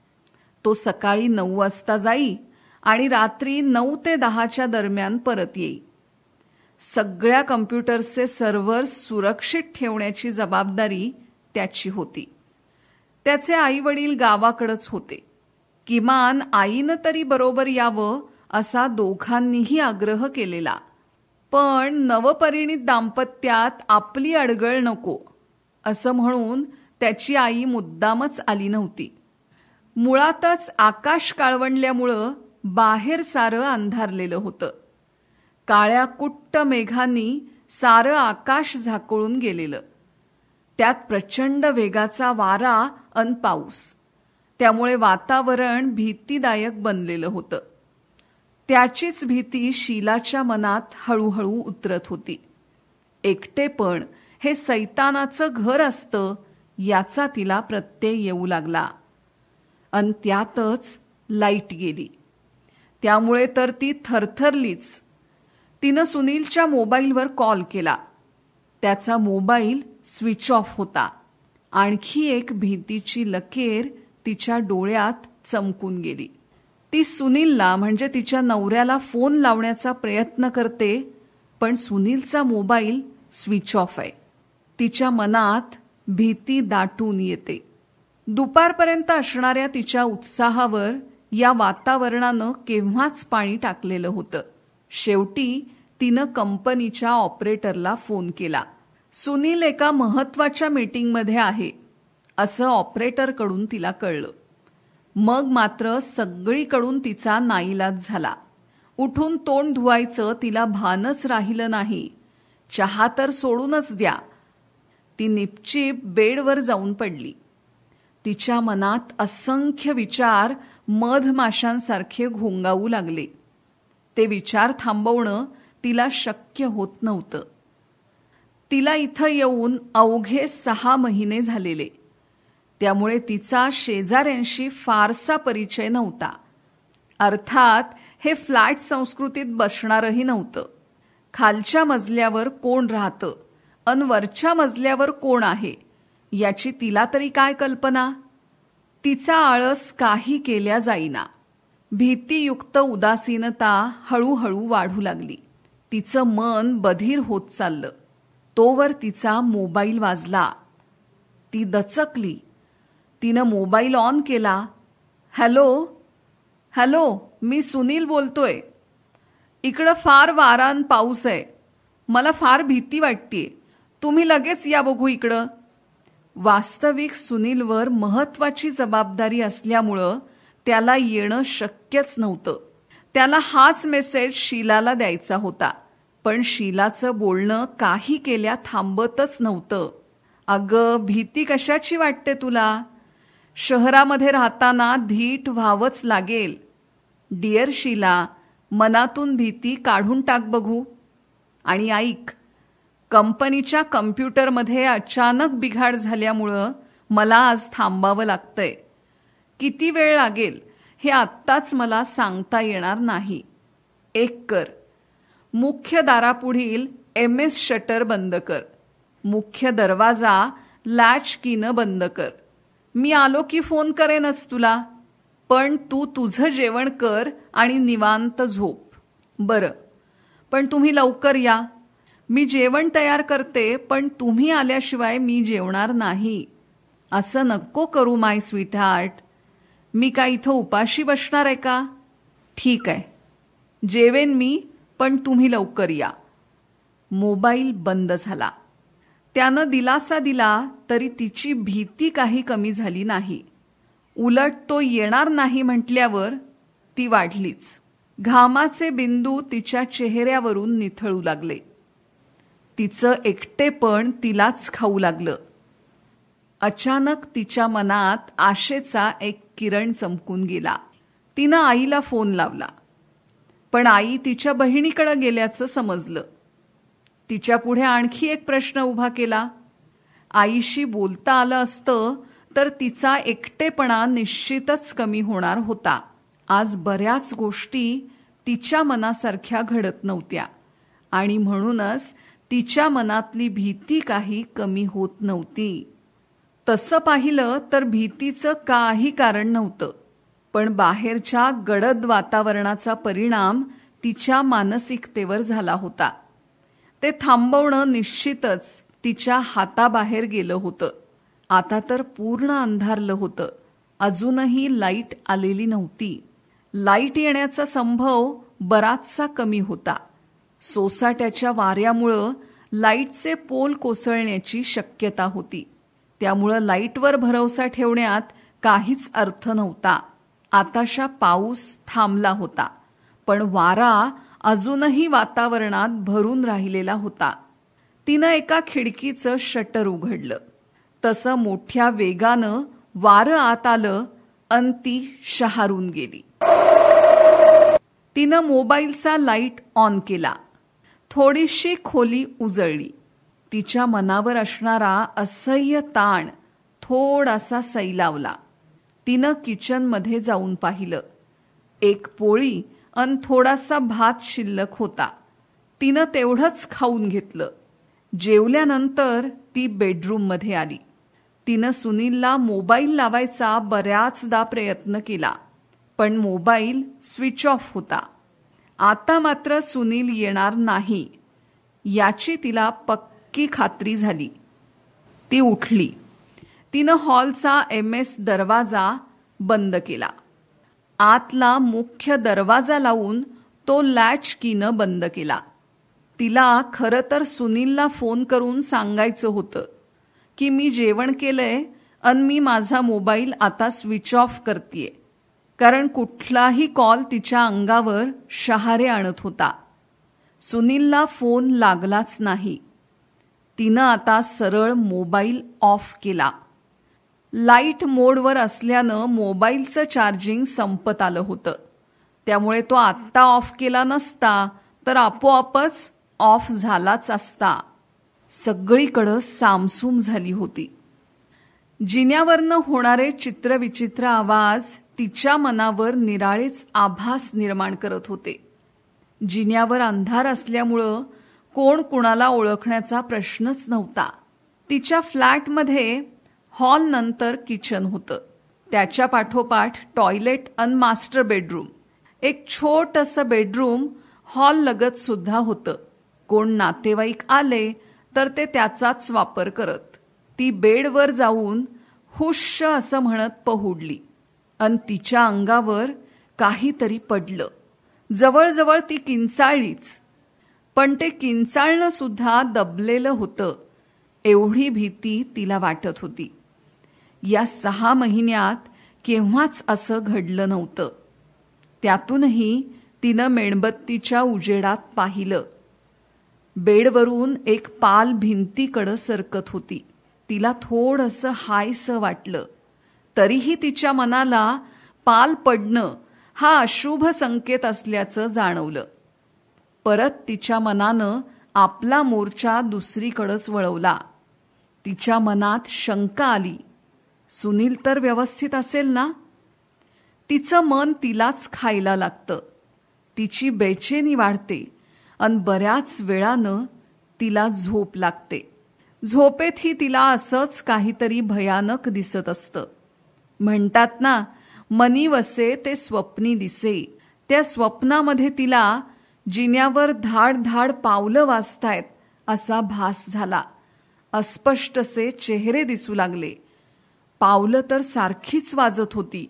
तो सकाळी 9 वाजता जाई आणि रात्री 9 ते 10च्या दरम्यान परत येई. सगळ्या कम्प्युटर्सचे सर्व्हर्स सुरक्षित ठेवण्याची जबाबदारी त्याची होती. त्याचे आई-वडील गावाकडेच होते. किमान आईनं तरी बरोबर यावं असा दोघांनीही आग्रह केलेला. पण नवपरिणित दाम्पत्यात आपली अडगळ नको असं म्हणून त्याची आई मुद्दामच आली नव्हती. मुळातच आकाश काळवंडल्यामुळं बाहेर सारं अंधारलेलं होतं. काळ्या कुट्ट मेघांनी सारं आकाश झाकोळून गेलेलं. त्यात प्रचंड वेगाचा वारा अन पाऊस. त्यामुळे वातावरण भीतीदायक बनलेलं होतं. त्याचीच भीती शीलाच्या मनात हळूहळू उतरत होती. एकटेपण हे सैतानाचं घर असतं याचा तिला प्रत्यय येऊ लागला. अन त्यातच लाईट गेली. त्यामुळे तर ती थरथरलीच. तिनं सुनीलच्या मोबाईलवर कॉल केला. त्याचा मोबाईल स्विच ऑफ होता. आणखी एक भीतीची लकीर तिच्या डोळ्यात चमकून गेली. ती सुनीलला म्हणजे तिच्या नवऱ्याला फोन लावण्याचा प्रयत्न करते, पण सुनीलचा मोबाईल स्विच ऑफ आहे. तिच्या मनात भीती दाटून येते. दुपारपर्यंत असणाऱ्या तिच्या उत्साहावर या वातावरणानं केव्हाच पाणी टाकलेलं होतं. शेवटी तिनं कंपनीच्या ऑपरेटरला फोन केला. सुनील एका महत्वाच्या मीटिंगमध्ये आहे असं ऑपरेटरकडून तिला कळलं. मग मात्र सगळीकडून तिचा नाईलाज झाला. उठून तोंड धुवायचं तिला भानच राहिलं नाही. चहा तर सोडूनच द्या. ती निपचीप बेडवर जाऊन पडली. तिच्या मनात असंख्य विचार मधमाशांसारखे घोंगावू लागले. ते विचार थांबवणं तिला शक्य होत नव्हतं. तिला इथं येऊन अवघे 6 महिने झालेले. त्यामुळे तिचा शेजाऱ्यांशी फारसा परिचय नव्हता. अर्थात हे फ्लॅट संस्कृतीत बसणारही नव्हतं. खालच्या मजल्यावर कोण राहतं अन वरच्या मजल्यावर कोण आहे याची तिला तरी काय कल्पना. तिचा आळस काही केल्या जाईना. भीतीयुक्त उदासीनता हळूहळू वाढू लागली. तिचं मन बधीर होत चाललं. तोवर तिचा मोबाईल वाजला. ती दचकली. तिनं मोबाईल ऑन केला. हॅलो हॅलो, मी सुनील बोलतोय. इकडं फार वारा अन पाऊस आहे. मला फार भीती वाटतेय. तुम्ही लगेच या बघू इकडं. वास्तविक सुनीलवर महत्वाची जबाबदारी असल्यामुळं त्याला येणं शक्यच नव्हतं. त्याला हाच मेसेज शीलाला द्यायचा होता, पण शीलाचं बोलणं काही केल्या थांबतच नव्हतं. अगं, भीती कशाची वाटते तुला? शहरामध्ये राहताना धीट व्हावंच लागेल. डिअर शीला, मनातून भीती काढून टाक बघू. आणि ऐक, कंपनीच्या कम्प्युटरमध्ये अचानक बिघाड झाल्यामुळं मला आज थांबावं लागतंय. किती वेळ लागेल हे आत्ताच मला सांगता येणार नाही. एक कर, मुख्य दारापुढील MS शटर बंद कर. मुख्य दरवाजा लॅच कीनं बंद कर. मी आलो की फोन करेनच तुला, पण तू तुझं जेवण कर आणि निवांत झोप. बरं, पण तुम्ही लवकर या. मी जेवण तयार करते, पण तुम्ही आल्याशिवाय मी जेवणार नाही. असं नको करू माय स्वीटहार्ट. मी काय इथं उपाशी बसणार आहे का? ठीक आहे, जेवेन मी, पण तुम्ही लवकर या. मोबाईल बंद झाला. त्यानं दिलासा दिला तरी तिची भीती काही कमी झाली नाही. उलट तो येणार नाही म्हटल्यावर ती वाढलीच. घामाचे बिंदू तिच्या चेहऱ्यावरून निथळू लागले. तिचं एकटेपण तिलाच खाऊ लागलं. अचानक तिच्या मनात आशेचा एक किरण चमकून गेला. तिनं आईला फोन लावला, पण आई तिच्या बहिणीकडे गेल्याचं समजलं. तिच्या पुढे आणखी एक प्रश्न उभा केला. आईशी बोलता आलं असतं तर तिचा एकटेपणा निश्चितच कमी होणार होता. आज बऱ्याच गोष्टी तिच्या मनासारख्या घडत नव्हत्या आणि म्हणूनच तिच्या मनातली भीती काही कमी होत नव्हती. तसं पाहिलं तर भीतीचं काही कारण नव्हतं, पण बाहेरच्या गडद वातावरणाचा परिणाम तिच्या मानसिकतेवर झाला होता. ते थांबवणं निश्चितच तिच्या हाताबाहेर गेलं होतं. आता तर पूर्ण अंधारलं होतं. अजूनही लाईट आलेली नव्हती. लाईट येण्याचा संभव बराचसा कमी होता. सोसाट्याच्या वाऱ्यामुळं लाईटचे पोल कोसळण्याची शक्यता होती. त्यामुळं लाईटवर भरवसा ठेवण्यात काहीच अर्थ नव्हता. आताशा पाऊस थांबला होता, पण वारा अजूनही वातावरणात भरून राहिलेला होता. तिनं एका खिडकीचं शटर उघडलं. तसं मोठ्या वेगानं वारं आत आलं अन ती शहारून गेली. तिनं मोबाईलचा लाईट ऑन केला. थोडीशी खोली उजळली. तिच्या मनावर असणारा असह्य ताण थोडासा सैलावला. तिनं किचनमध्ये जाऊन पाहिलं. एक पोळी अन थोडासा भात शिल्लक होता. तिनं तेवढंच खाऊन घेतलं. जेवल्यानंतर ती बेडरूममध्ये आली. तिनं सुनीलला मोबाईल लावायचा बऱ्याचदा प्रयत्न केला, पण मोबाईल स्विच ऑफ होता. आता मात्र सुनील येणार नाही याची तिला पक्की खात्री झाली. ती उठली. तिनं हॉलचा MS दरवाजा बंद केला. आतला मुख्य दरवाजा लावून तो लॅच कीनं बंद केला. तिला खरं तर सुनीलला फोन करून सांगायचं होतं की मी जेवण केलंय अन मी माझा मोबाईल आता स्विच ऑफ करतेय, कारण कुठलाही कॉल तिच्या अंगावर शहारे आणत होता. सुनीलला फोन लागलाच नाही. तिनं आता सरळ मोबाईल ऑफ केला. लाईट मोडवर असल्यानं मोबाईलचं चार्जिंग संपत आलं होतं. त्यामुळे तो आत्ता ऑफ केला नसता तर आपोआपच ऑफ झालाच असता. सगळीकडं सामसूम झाली होती. जिन्यावरनं होणारे चित्रविचित्र आवाज तिच्या मनावर निराळेच आभास निर्माण करत होते. जिन्यावर अंधार असल्यामुळं कोण कुणाला ओळखण्याचा प्रश्नच नव्हता. तिच्या फ्लॅटमध्ये हॉल नंतर किचन होतं. त्याच्या पाठोपाठ टॉयलेट अन मास्टर बेडरूम. एक छोटंसं बेडरूम हॉल लगत सुद्धा होतं. कोण नातेवाईक आले तर ते त्याचाच वापर करत. ती बेडवर जाऊन हुश्श असं म्हणत पहुडली अन तिच्या अंगावर काहीतरी पडलं. जवळजवळ ती किंचाळलीच, पण ते किंचाळणं सुद्धा दबलेलं होतं. एवढी भीती तिला वाटत होती. या 6 महिन्यात केव्हाच असं घडलं नव्हतं. त्यातूनही तिनं मेणबत्तीच्या उजेडात पाहिलं. बेडवरून एक पाल भिंतीकडं सरकत होती. तिला थोडंसं हायसं वाटलं. तरीही तिच्या मनाला पाल पडणं हा अशुभ संकेत असल्याचं जाणवलं. परत तिच्या मनानं आपला मोर्चा दुसरीकडेच वळवला. तिच्या मनात शंका आली, सुनील तर व्यवस्थित असेल ना? तिचं मन तिलाच खायला लागतं. तिची बेचैनी वाढते अन बऱ्याच वेळानं तिला झोप लागते. झोपेतही तिला असंच काहीतरी भयानक दिसत असतं. म्हणतात ना, मनी वसे ते स्वप्नी दिसे. त्या स्वप्नामध्ये तिला जिन्यावर धाड धाड पावलं वाजतायत असा भास झाला. अस्पष्टसे चेहरे दिसू लागले. पावलं तर सारखीच वाजत होती.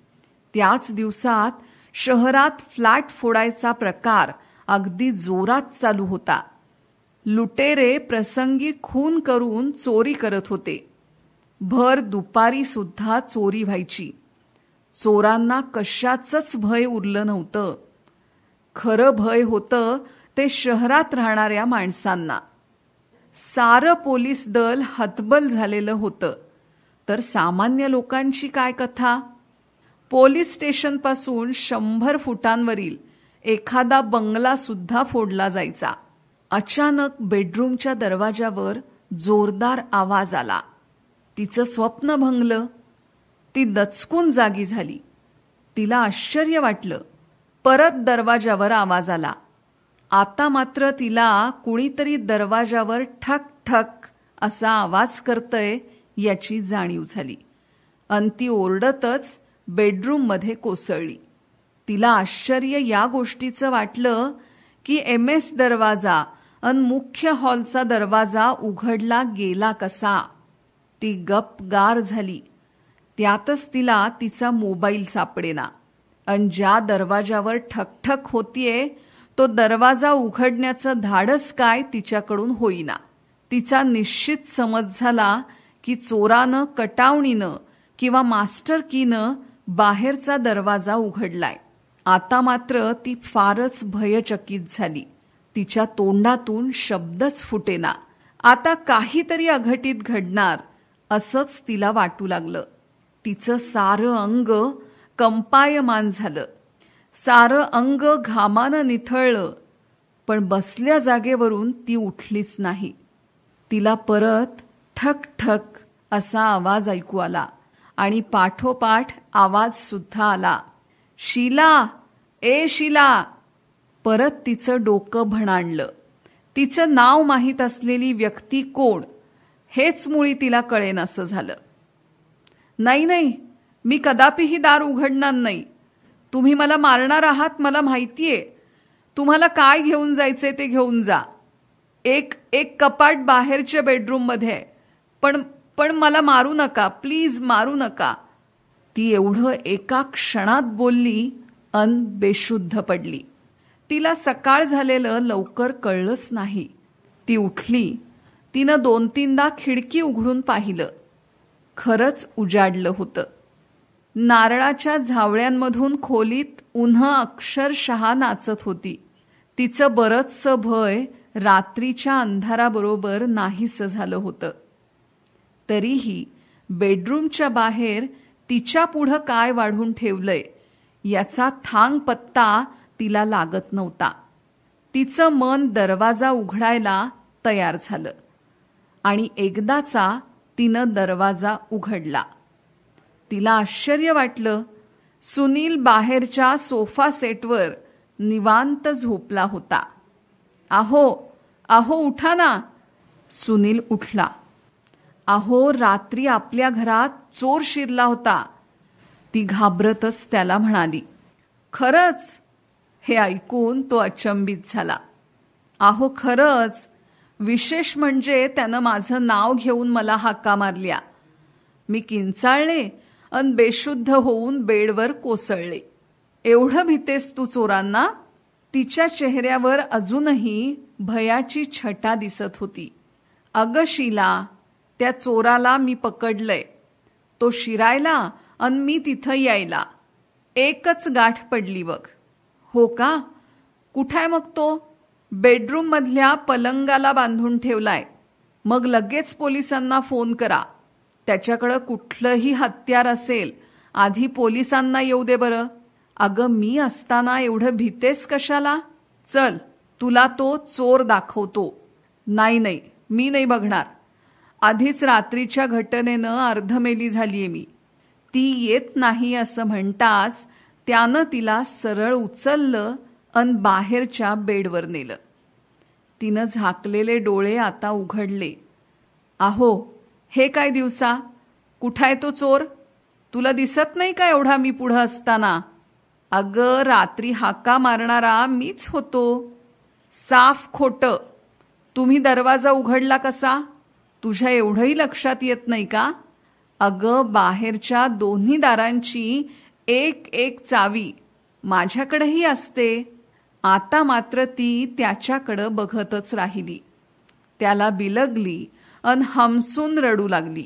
त्याच दिवसात शहरात फ्लॅट फोडायचा प्रकार अगदी जोरात चालू होता. लुटेरे प्रसंगी खून करून चोरी करत होते. भर दुपारी सुद्धा चोरी व्हायची. चोरांना कशाचंच भय उरलं नव्हतं. खरं भय होतं ते शहरात राहणाऱ्या माणसांना. सारं पोलीस दल हतबल झालेलं होतं. तर सामान्य लोकांची काय कथा? पोलीस स्टेशनपासून 100 फुटांवरील एखादा बंगला सुद्धा फोडला जायचा. अचानक बेडरूमच्या दरवाजावर जोरदार आवाज आला. तिचं स्वप्न भंगलं. ती दचकून जागी झाली. तिला आश्चर्य वाटलं. परत दरवाजावर आवाज आला. आता मात्र तिला कुणीतरी दरवाजावर ठक ठक असा आवाज करतंय याची जाणीव झाली. अन ती ओरडतच बेडरूममध्ये कोसळली. तिला आश्चर्य या गोष्टीचं वाटलं की MS दरवाजा अन मुख्य हॉलचा दरवाजा उघडला गेला कसा. ती गपगार झाली. त्यातच तिला तिचा मोबाईल सापडेना. अन ज्या दरवाजावर ठकठक होतीये तो दरवाजा उघडण्याचं धाडस काय तिच्याकडून होईना. तिचा निश्चित समज झाला की चोरानं कटावणीनं किंवा मास्टर कीनं बाहेरचा दरवाजा उघडलाय. आता मात्र ती फारच भयचकित झाली. तिच्या तोंडातून शब्दच फुटेना. आता काहीतरी अघटित घडणार असंच तिला वाटू लागलं. तिचं सारं अंग कंपायमान झालं. सारं अंग घामानं निथळलं. पण बसल्या जागेवरून ती उठलीच नाही. तिला परत ठक ठक असा आवाज ऐकू आला आणि पाठोपाठ आवाज सुद्धा आला. शीला, ए शीला. परत तिचं डोकं भणाणलं. तिचं नाव माहीत असलेली व्यक्ती कोण हेच मुळी तिला कळेनासं झालं. नाही नाही, मी कदापिही दार उघडणार नाही. तुम्ही मला मारणार आहात मला माहितीये. तुम्हाला काय घेऊन जायचे ते घेऊन जा. एक कपाट बाहेरच्या बेडरूममध्ये आहे. पण मला मारू नका, प्लीज मारू नका. ती एवढं एका क्षणात बोलली अन बेशुद्ध पडली. तिला सकाळ झालेलं लवकर कळलंच नाही. ती उठली. तिनं 2-3दा खिडकी उघडून पाहिलं. खरंच उजाडलं होतं. नारळाच्या झावळ्यांमधून खोलीत उन्ह अक्षरशः नाचत होती. तिचं बरंचसं भय रात्रीच्या अंधाराबरोबर नाहीसं झालं होतं. तरीही बेडरूमच्या बाहेर तिच्या पुढं काय वाढून ठेवलंय याचा थांग पत्ता तिला लागत नव्हता. तिचं मन दरवाजा उघडायला तयार झालं आणि एकदाचा तिनं दरवाजा उघडला. तिला आश्चर्य वाटलं. सुनील बाहेरच्या सोफा सेटवर निवांत झोपला होता. "अहो अहो उठा ना." सुनील उठला. "अहो, रात्री आपल्या घरात चोर शिरला होता." ती घाबरतच त्याला म्हणाली. "खरंच?" हे ऐकून तो अचंबित झाला. "अहो खरंच. विशेष म्हणजे त्यानं माझं नाव घेऊन मला हाका मारल्या. मी किंचाळले अन बेशुद्ध होऊन बेडवर कोसळले." "एवढं भीतेस तू चोरांना?" तिच्या चेहऱ्यावर अजूनही भयाची छटा दिसत होती. "अगं शीला, त्या चोराला मी पकडलंय. तो शिरायला अन मी तिथं यायला. एकच गाठ पडली बघ." "हो का? कुठाय मग तो?" "बेडरूम मधल्या पलंगाला बांधून ठेवलाय." "मग लगेच पोलिसांना फोन करा. त्याच्याकडं कुठलंही हत्यार असेल आधी पोलिसांना येऊ दे बरं." "अगं मी असताना एवढं भीतेस कशाला? चल, तुला तो चोर दाखवतो." नाही, मी नाही बघणार. आधीच रात्रीच्या घटनेनं अर्धमेली झालीये मी." ती येत नाही असं म्हणताच त्यानं तिला सरळ उचललं अन बाहेरच्या बेडवर नेलं. तिनं झाकलेले डोळे आता उघडले. "अहो, हे काय दिवसा? कुठाय तो चोर? तुला दिसत नाही का एवढा मी पुढं असताना?" "अगं, रात्री हाका मारणारा मीच होतो." "साफ खोटं. तुम्ही दरवाजा उघडला कसा? तुझ्या एवढंही लक्षात येत नाही का?" "अगं, बाहेरच्या दोन्ही दारांची एक एक चावी माझ्याकडेही असते." आता मात्र ती त्याच्याकडं बघतच राहिली. त्याला बिलगली अन हमसून रडू लागली.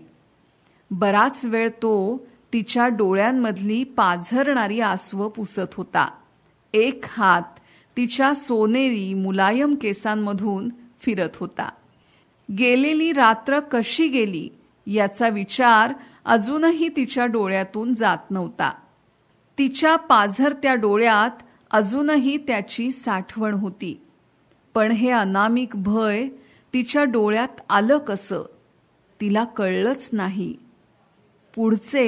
बराच वेळ तो तिच्या डोळ्यांमधली पाझरणारी आसवं पुसत होता. एक हात तिच्या सोनेरी मुलायम केसांमधून फिरत होता. गेलेली रात्र कशी गेली याचा विचार अजूनही तिच्या डोळ्यातून जात नव्हता. तिच्या पाझरत्या डोळ्यात अजूनही त्याची साठवण होती. पण हे अनामिक भय तिच्या डोळ्यात आलं कसं तिला कळलंच नाही. पुढचे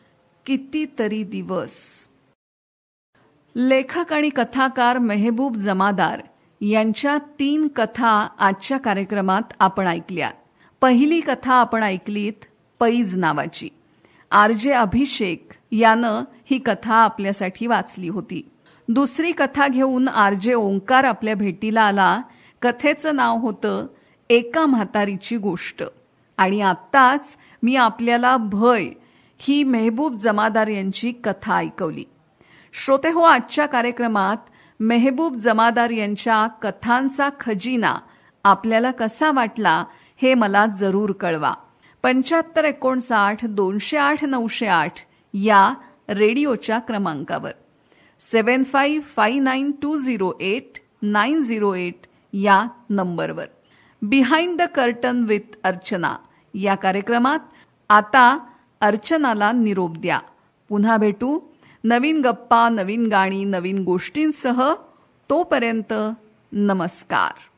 कितीतरी दिवस. लेखक आणि कथाकार मेहबूब जमादार यांच्या 3 कथा आजच्या कार्यक्रमात आपण ऐकल्या. पहिली कथा आपण ऐकलीत पैज नावाची. RJ अभिषेक यानं ही कथा आपल्यासाठी वाचली होती. दुसरी कथा घेऊन RJ ओंकार आपल्या भेटीला आला. कथेचं नाव होतं एका म्हातारीची गोष्ट. आणि आत्ताच मी आपल्याला भय ही मेहबूब जमादार यांची कथा ऐकवली. श्रोतेहो, आजच्या कार्यक्रमात मेहबूब जमादार यांच्या कथांचा खजिना आपल्याला कसा वाटला हे मला जरूर कळवा. 7559 208 908 या रेडिओच्या क्रमांकावर, 7559208908 या नंबरवर. Behind the curtain with Archana या कार्यक्रमात आता अर्चनाला निरोप द्या. पुन्हा भेटू नवीन गप्पा, नवीन गाणी, नवीन गोष्टींसह. तोपर्यंत नमस्कार.